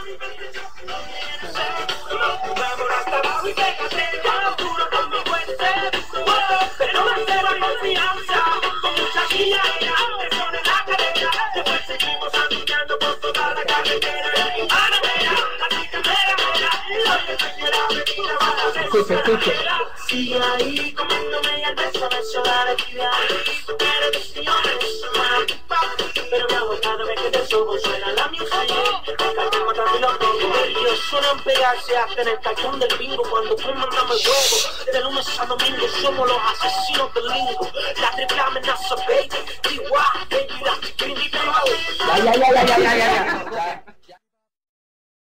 Vamos hasta abajo y pégate, ya duro conmigo pero va a ser una confianza, con mucha guía, presión en la cadera, después seguimos anunciando por toda la carretera. Así que mera, soy el dueño de la avenida, para ver sigue ahí, comiéndome y al beso, dale tibia, tú quieres decisiones, pero me hago cada vez que te subo, suena la music, matando los locos, ellos suenan pegarse hasta en el cajón del bingo, cuando tú mandame huevo, de lunes a domingo, somos los asesinos del lingo, la triple amenaza, baby, igual, baby, la chiquini, Ya.